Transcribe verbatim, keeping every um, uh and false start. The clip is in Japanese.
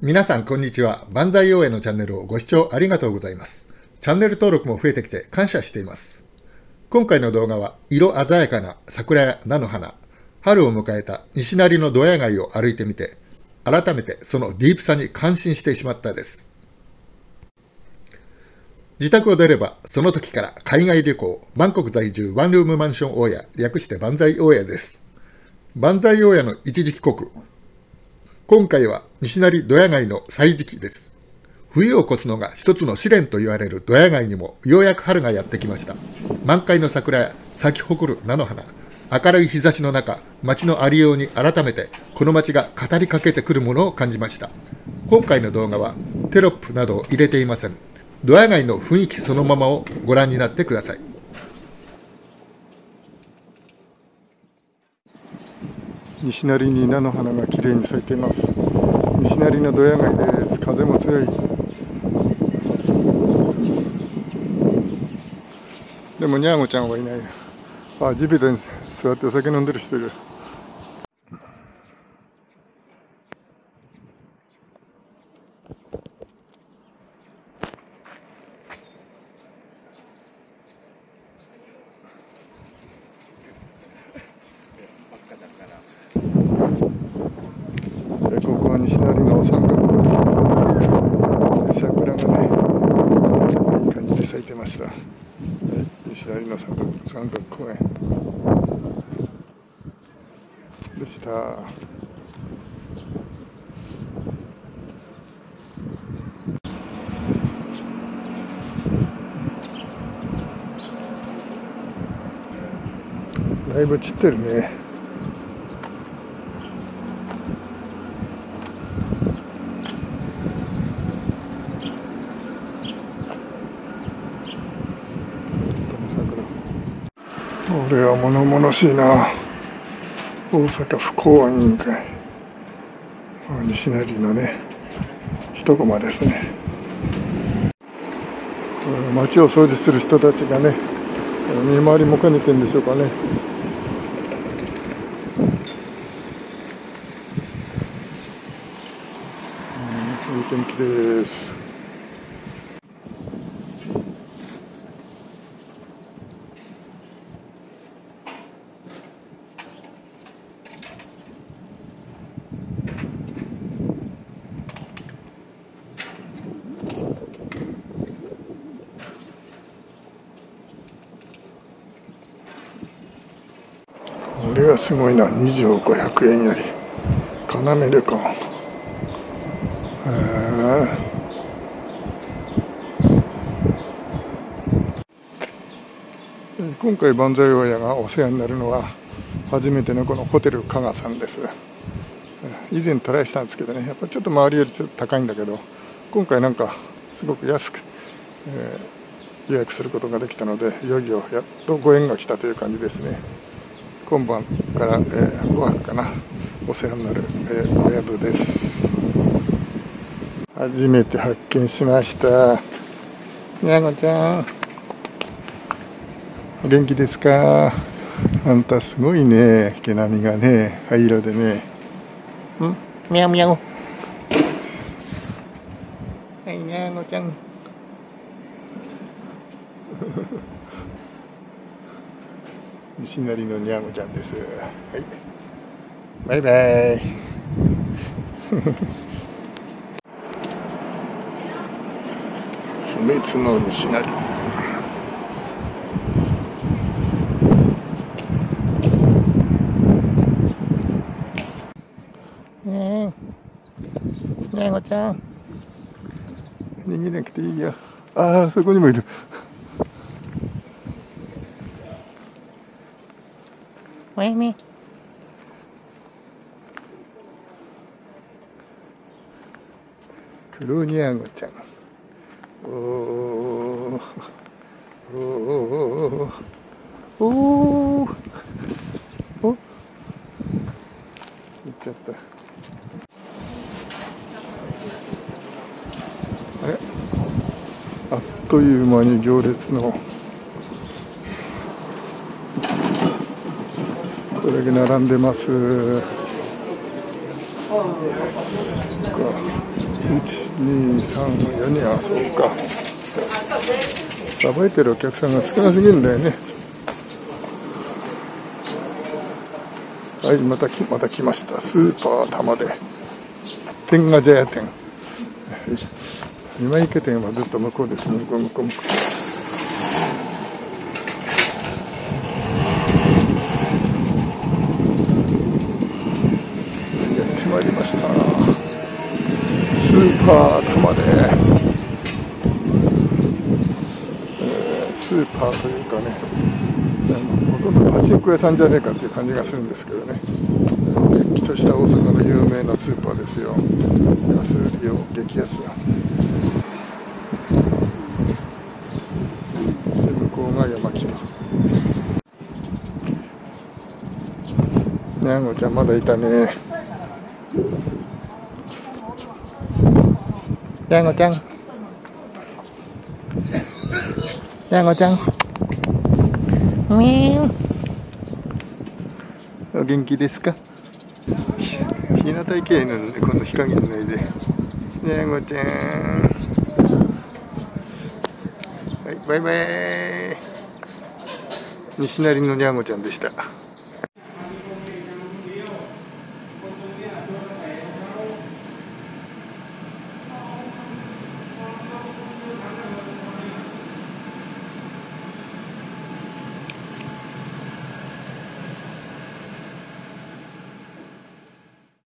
皆さんこんにちは。万歳陽へのチャンネルをご視聴ありがとうございます。チャンネル登録も増えてきて感謝しています。今回の動画は色鮮やかな桜や菜の花、春を迎えた西成のドヤ街を歩いてみて、改めてそのディープさに感心してしまったです。自宅を出ればその時から海外旅行、バンコク在住ワンルームマンション大家、略して万歳大家です。万歳大家の一時帰国。今回は西成ドヤ街の歳時期です。冬を越すのが一つの試練と言われるドヤ街にもようやく春がやってきました。満開の桜や咲き誇る菜の花、明るい日差しの中、街のありように改めてこの街が語りかけてくるものを感じました。今回の動画はテロップなどを入れていません。ドヤ街の雰囲気そのままをご覧になってください。 西成に菜の花がきれいに咲いています。西成のドヤ街です。風も強い。でもニャーゴちゃんはいない。あ、地べたに座ってお酒飲んでる人いる。ここは西成の三角公園です。桜がね、いい感じで咲いてました。西成の三角、三角公園でした。だいぶ散ってるね。これは物々しいな。大阪府公安委員会、西成のね一コマですね。街を掃除する人たちがね、見回りも兼ねてるんでしょうかね。うん、いい天気です。これはすごいな。にじょうごひゃくえんより要旅館。へえ。今回万歳大家がお世話になるのは初めてのこのホテル加賀さんです。以前トライしたんですけどね、やっぱちょっと周りよりちょっと高いんだけど、今回なんかすごく安く、えー、予約することができたので、いよいよやっとご縁が来たという感じですね。今晩から、えー、ごはくかな、お世話になる、えー、お宿です。初めて発見しました。にゃごちゃん、元気ですか？あんたすごいね、毛並みがね、灰色でね。ん？みゃうみゃう。はい、にゃごちゃん。西成のにゃーごちゃんです。はい。バイバイ。不滅の西成。ねえ、にゃーごちゃん。逃げなくていいよ。ああ、そこにもいる。おやめ。黒ニャーゴちゃん。おーおーおーおーおーお、行っちゃった。あれ、あっという間に行列のこれだけ並んでます。 いち、に、さん、よにん、あ、そうか。さばいてるお客さんが少なすぎるんだよね。はい、またき、また来ました。スーパー玉で。天下茶屋店。今池店はずっと向こうです。向こう、向こう、向こう。やってまいりました。スーパー玉で。スーパーというかね、ほとんどパチンコ屋さんじゃねえかっていう感じがするんですけどね、れっきとした大阪の有名なスーパーですよ。安売りを激安。で、向こうが山木。にゃんごちゃんまだいたね。にゃんごちゃん。にゃんごちゃん。みーん。お元気ですか？日向池へいるので、今度日陰にないで。にゃんごちゃん。はい、バイバイ。西成のにゃんごちゃんでした。